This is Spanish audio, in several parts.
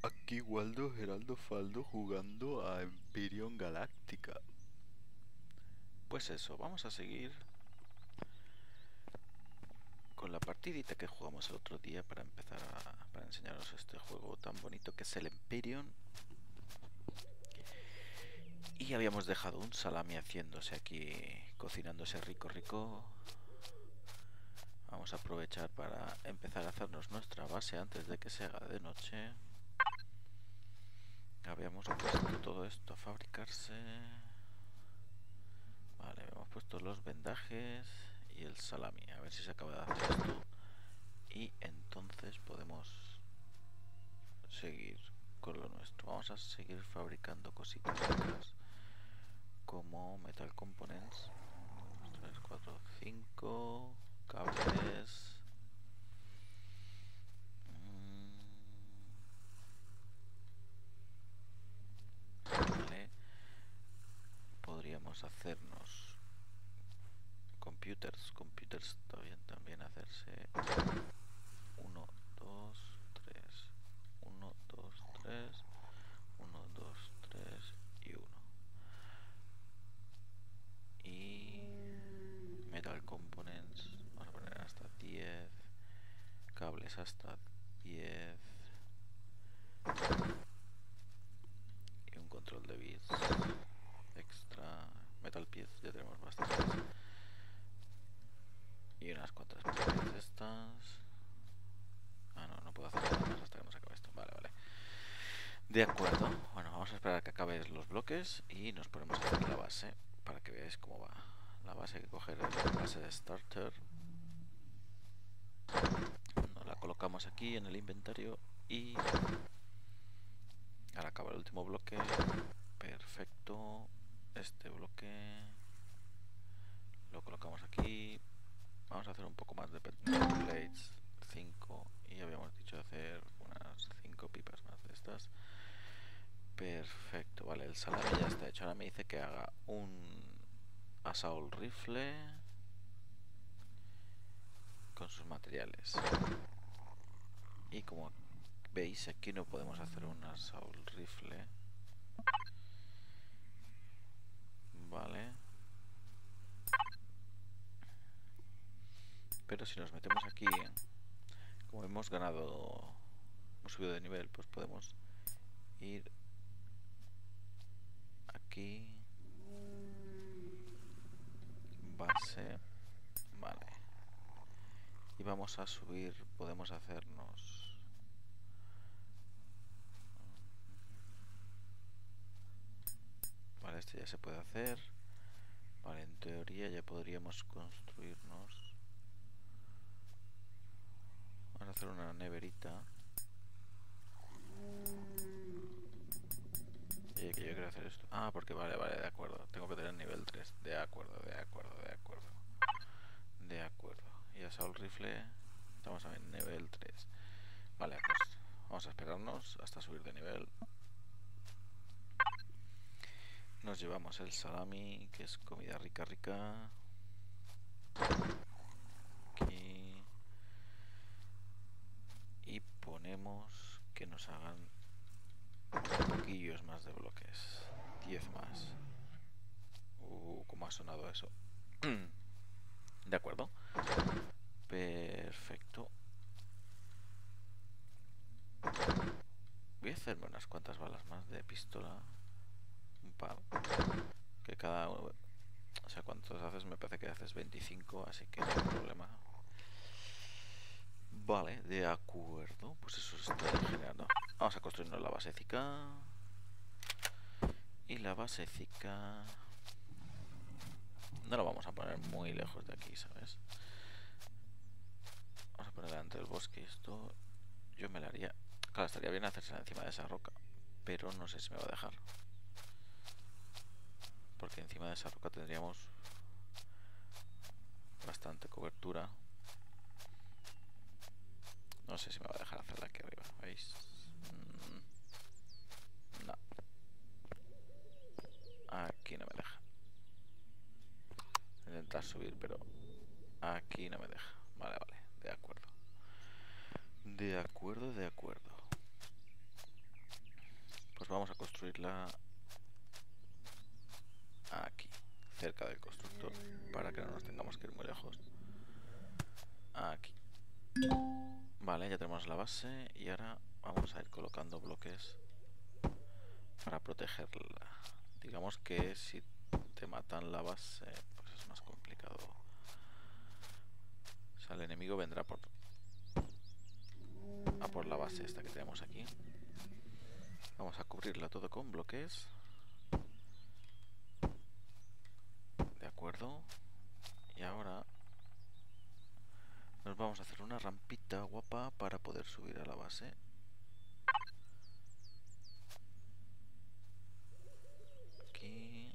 Aquí Waldo Geraldo Faldo jugando a Empyrean Galáctica. Pues eso, vamos a seguir con la partidita que jugamos el otro día para empezar para enseñaros este juego tan bonito que es el Empyrean. Y habíamos dejado un salami haciéndose aquí, cocinándose rico rico. Vamos a aprovechar para empezar a hacernos nuestra base antes de que se haga de noche. Habíamos puesto todo esto a fabricarse. Vale, hemos puesto los vendajes y el salami. A ver si se acaba de hacer esto. Y entonces podemos seguir con lo nuestro. Vamos a seguir fabricando cositas como metal components. 3, 4, 5 cables. Vale. Podríamos hacernos computers también hacerse 1, 2, 3, 1, 2, 3, 1, 2, 3 y 1. Y metal components, vamos a poner hasta 10, cables hasta 10 y un control de bits extra. Metal piezas ya tenemos bastantes y unas cuantas piezas de estas. Ah, no puedo hacer nada más hasta que no se acabe esto. Vale. De acuerdo, bueno, vamos a esperar a que acaben los bloques y nos ponemos a hacer la base para que veáis cómo va. La base hay que coger la base de starter. Nos la colocamos aquí en el inventario y ahora acaba el último bloque. Perfecto. Este bloque lo colocamos aquí. Vamos a hacer un poco más de plates. 5 y habíamos dicho hacer unas 5 pipas más de estas. Perfecto, vale, el salami ya está hecho. Ahora me dice que haga un assault rifle con sus materiales. Y como veis, aquí no podemos hacer un assault rifle. Vale. Pero si nos metemos aquí, como hemos ganado, hemos subido de nivel, pues podemos ir aquí. Base. Vale. Y vamos a subir, podemos hacernos... Vale, este ya se puede hacer. Vale, en teoría ya podríamos construirnos... Vamos a hacer una neverita. Y que yo quiero hacer esto. Ah, porque vale, de acuerdo. Tengo que tener nivel 3. De acuerdo. Y assault rifle. Estamos en nivel 3. Vale, pues vamos a esperarnos hasta subir de nivel. Nos llevamos el salami, que es comida rica. Aquí. Y ponemos que nos hagan un poquillos más de bloques. 10 más. ¿Cómo ha sonado eso? De acuerdo. Perfecto. Voy a hacerme unas cuantas balas más de pistola. Un par. Que cada uno... O sea, ¿cuántos haces? Me parece que haces 25, así que no hay problema. Vale, de acuerdo. Pues eso se está generando. Vamos a construirnos la basecica. Y la basecica... No lo vamos a poner muy lejos de aquí, ¿sabes? Vamos a poner delante del bosque esto. Yo me la haría... Claro, estaría bien hacerse encima de esa roca, pero no sé si me va a dejar. Porque encima de esa roca tendríamos bastante cobertura. No sé si me va a dejar hacerla aquí arriba, ¿veis? No. Aquí no me deja. Intentar subir, pero aquí no me deja. Vale, de acuerdo. De acuerdo. vamos a construirla aquí, cerca del constructor, para que no nos tengamos que ir muy lejos. Aquí. Vale, ya tenemos la base y ahora vamos a ir colocando bloques para protegerla. Digamos que si te matan la base, pues es más complicado. O sea, el enemigo vendrá a por la base esta que tenemos aquí. Vamos a cubrirla todo con bloques. De acuerdo. Y ahora nos vamos a hacer una rampita guapa para poder subir a la base. Aquí.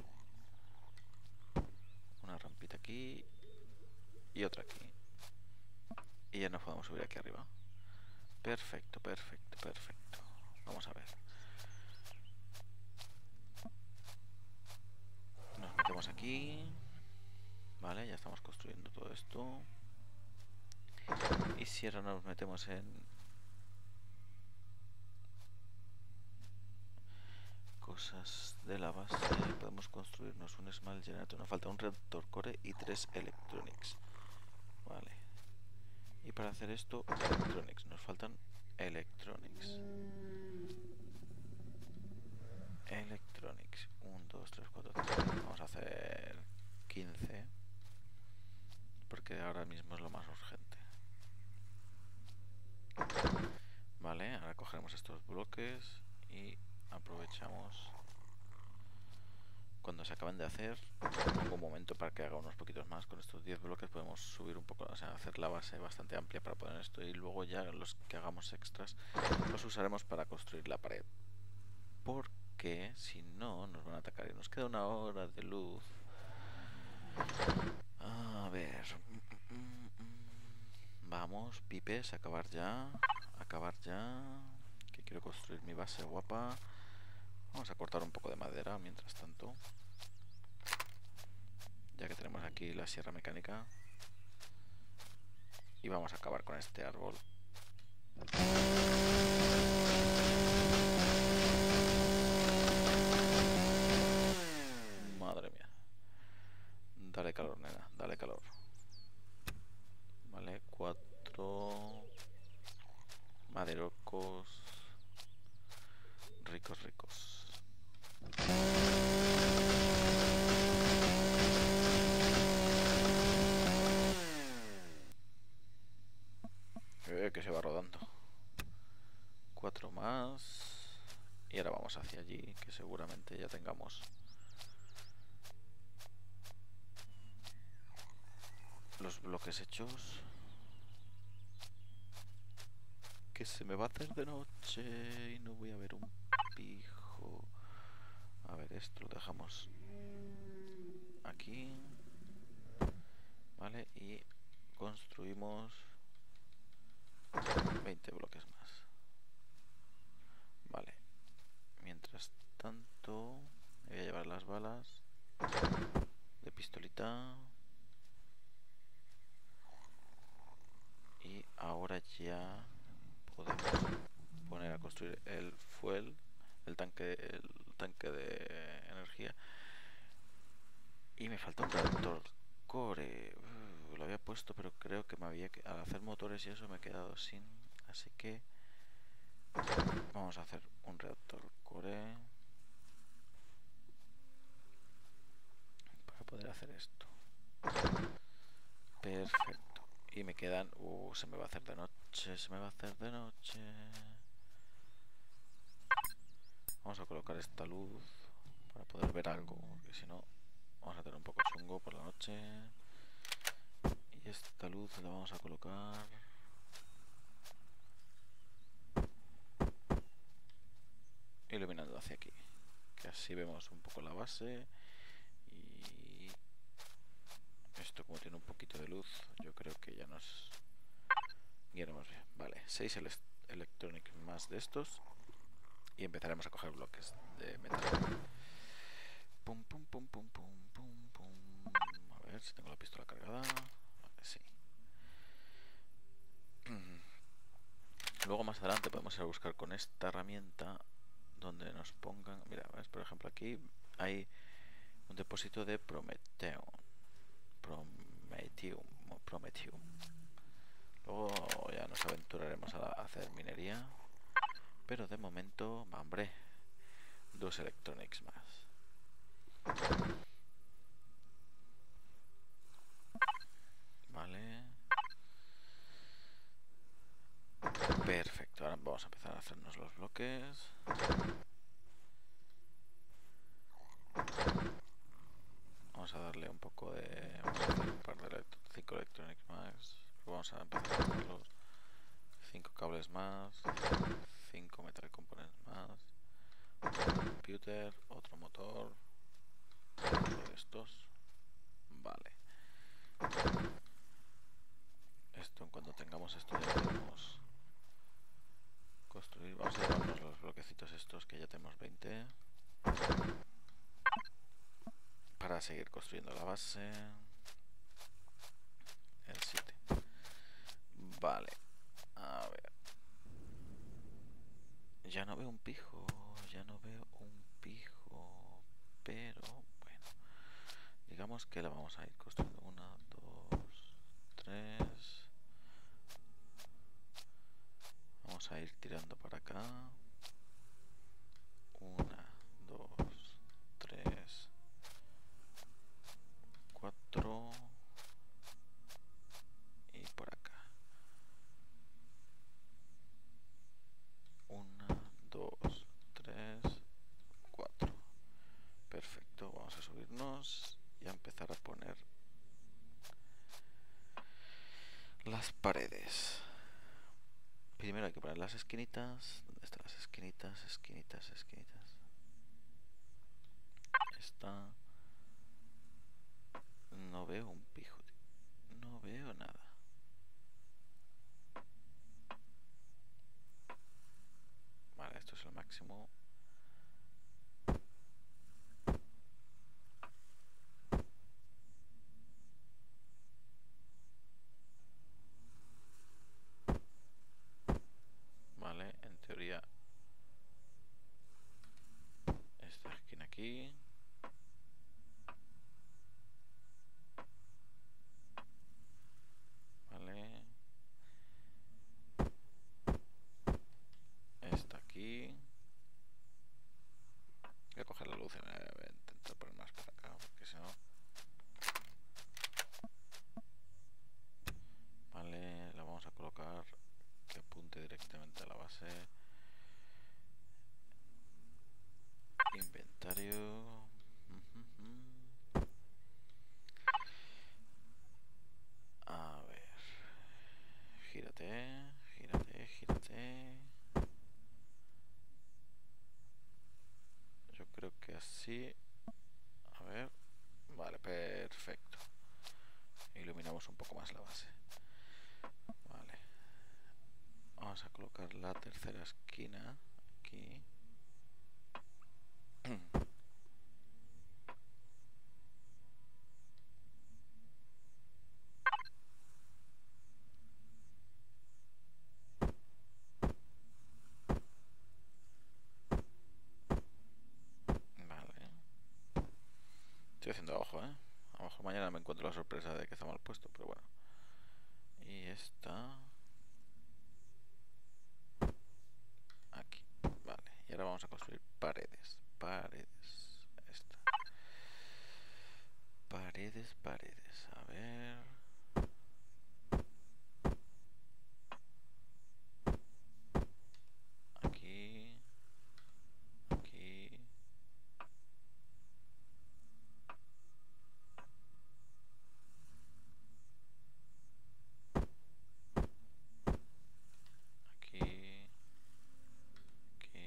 Una rampita aquí. Y otra aquí. Y ya nos podemos subir aquí arriba. Perfecto, perfecto, perfecto. Vamos a ver. Nos metemos aquí. Vale, ya estamos construyendo todo esto. Y si ahora nos metemos en cosas de la base, podemos construirnos un Small Generator. Nos falta un reactor core y 3 electronics. Vale. Y para hacer esto, electronics. Nos faltan electronics. Electronics. 1, 2, 3, 4, 5. Vamos a hacer 15. Porque ahora mismo es lo más urgente. Vale, ahora cogeremos estos bloques y aprovechamos cuando se acaben de hacer. Pongo un momento para que haga unos poquitos más. Con estos 10 bloques podemos subir un poco, o sea, hacer la base bastante amplia para poner esto, y luego ya los que hagamos extras los usaremos para construir la pared, porque si no nos van a atacar y nos queda una hora de luz. A ver, vamos, pipes, acabar ya, que quiero construir mi base guapa. Vamos a cortar un poco de madera mientras tanto, ya que tenemos aquí la sierra mecánica. Y vamos a acabar con este árbol. Madre mía. Dale calor, nena, dale calor. Vale, 4 maderocos ricos, ricos. Que se va rodando. 4 más. Y ahora vamos hacia allí, que seguramente ya tengamos los bloques hechos. Que se me va a hacer de noche y no voy a ver un pijo. A ver, esto lo dejamos aquí. Vale, y construimos 20 bloques más. Vale. Mientras tanto, me voy a llevar las balas de pistolita. Y ahora ya podemos poner a construir el fuel, el tanque de energía. Y me falta un reactor core. Lo había puesto, pero creo que al hacer motores y eso me he quedado sin. Así que vamos a hacer un reactor core para poder hacer esto. Perfecto. Y me quedan... se me va a hacer de noche, se me va a hacer de noche. Vamos a colocar esta luz para poder ver algo, porque si no vamos a tener un poco chungo por la noche. Y esta luz la vamos a colocar iluminando hacia aquí, que así vemos un poco la base. Y esto, como tiene un poquito de luz, yo creo que ya nos guiaremos bien. Vale, 6 electronic más de estos y empezaremos a coger bloques de metal. Pum, pum, pum, pum, pum, pum, pum. A ver si tengo la pistola cargada. Vale, sí. Luego más adelante podemos ir a buscar con esta herramienta donde nos pongan... Mira, ¿ves? Por ejemplo, aquí hay un depósito de Prometheum. Prometheum. Luego ya nos aventuraremos a hacer minería. Pero de momento, hombre, 2 Electronics más. Vale. Perfecto, ahora vamos a empezar a hacernos los bloques. Vamos a darle un poco de... Vamos a hacer un par de 5 Electronics más. Vamos a empezar a hacer los 5 cables más. 5 metal components más. Un computer, otro motor. Otro de estos. Vale. Esto, en cuanto tengamos esto ya podemos construir. Vamos a llevarnos los bloquecitos estos que ya tenemos 20. Para seguir construyendo la base. El 7. Vale. A ver. Ya no veo un pijo. Ya no veo un pijo. Pero bueno. Digamos que la vamos a ir construyendo. 1, 2, 3. Vamos a ir tirando para acá. 1, 2, 3, 4. Y por acá. 1, 2, 3, 4. Perfecto, vamos a subirnos y a empezar a poner las paredes. Primero hay que poner las esquinitas. ¿Dónde están las esquinitas? Esquinitas, esquinitas. Esta. No veo un pijo. No veo nada. Vale, esto es el máximo. Vale, en teoría esta esquina aquí. Vale. Esta aquí. Voy a coger la luz y voy a intentar poner más para acá, porque si no... Vale, la vamos a colocar que apunte directamente a la base. Inventario. A ver. Gírate, gírate, gírate. Yo creo que así. A ver. Vale, perfecto. Iluminamos un poco más la base. Vale. Vamos a colocar la tercera esquina aquí. Vale. Estoy haciendo ojo, A lo mejor mañana me encuentro la sorpresa de que está mal puesto, pero bueno. Y esta... Aquí. Vale. Y ahora vamos a construir paredes. Paredes. Esta. Paredes, paredes. A ver... Aquí. Aquí. Aquí. Aquí.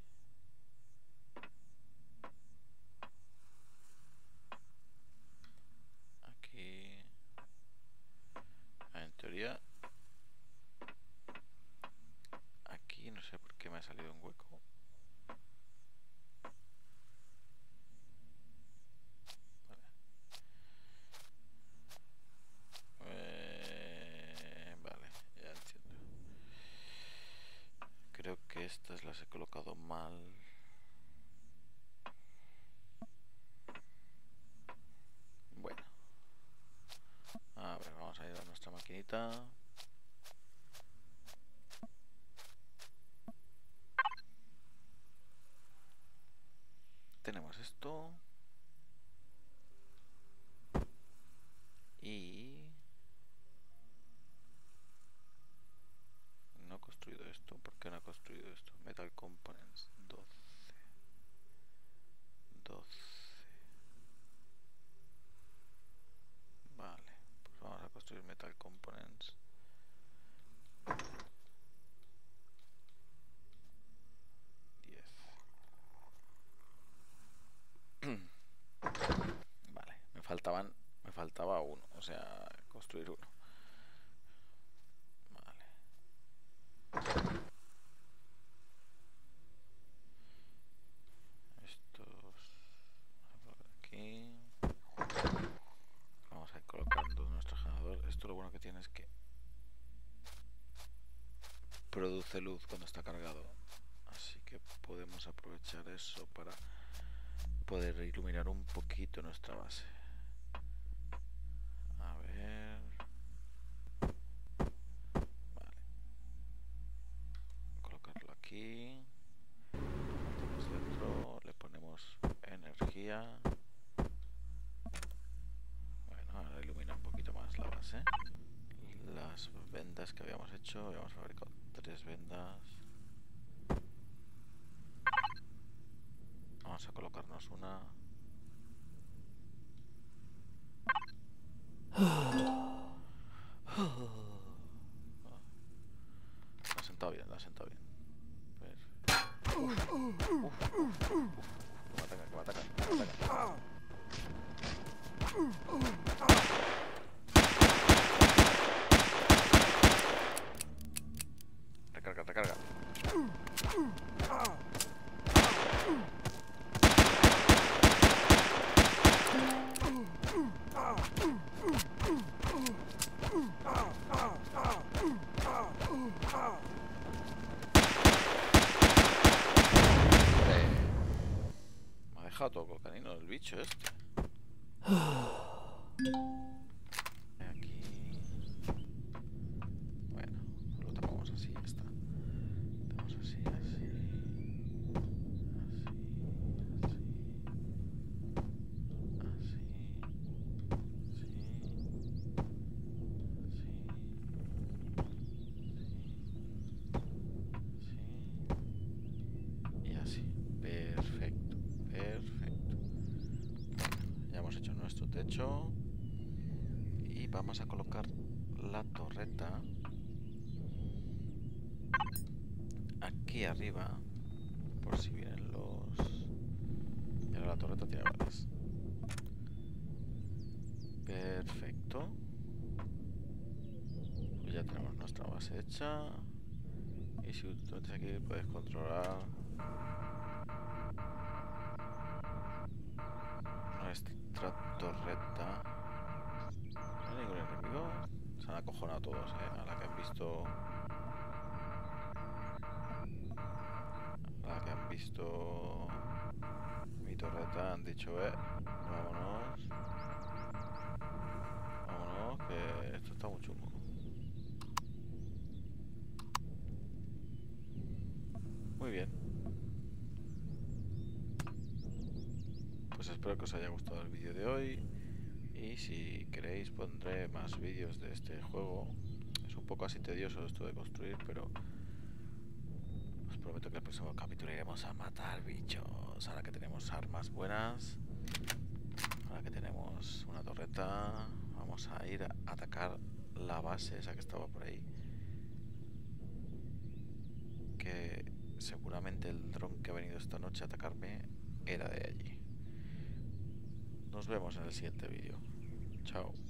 Aquí. En teoría... Aquí no sé por qué me ha salido un hueco. Vale, ya entiendo. Creo que estas las he colocado mal. maquinita. Tenemos esto. Y... no he construido esto. ¿Por qué no he construido esto? Metal Components 12. Vale, pues vamos a construir Metal Components. Vale, me faltaba uno, o sea, construir uno. Vale. Estos por aquí. Vamos a ir colocando nuestro generador. Esto lo bueno que tiene es que produce luz cuando está cargado, así que podemos aprovechar eso para poder iluminar un poquito nuestra base. A ver, vale, colocarlo aquí, lo metemos dentro, le ponemos energía. Bueno, ahora ilumina un poquito más la base. Las vendas que habíamos hecho, habíamos fabricado 3 vendas. Vamos a colocarnos una. La ha sentado bien, la ha sentado bien. Que me atacan, que me atacan, que me atacan. Recarga, recarga. Me ha dejado todo con canino el bicho este. Aquí. Bueno, lo tapamos así, ya está. Tapamos así, así. Así, y así. Perfecto, perfecto. Bueno, ya hemos hecho nuestro techo y vamos a colocar la torreta aquí arriba por si vienen los... Y ahora la torreta tiene balas. Perfecto. Pues ya tenemos nuestra base hecha. Y si tú metes aquí puedes controlar nuestra torreta. No hay ningún enemigo. Se han acojonado todos, a la que han visto... A la que han visto mi torreta han dicho, vámonos. Vámonos, que esto está muy chungo. Muy bien. Pues espero que os haya gustado el vídeo de hoy. Y si queréis pondré más vídeos de este juego. Es un poco así tedioso esto de construir, pero os prometo que el próximo capítulo iremos a matar bichos. Ahora que tenemos armas buenas, ahora que tenemos una torreta, vamos a ir a atacar la base esa que estaba por ahí. Que seguramente el dron que ha venido esta noche a atacarme era de allí. Nos vemos en el siguiente vídeo. Chao.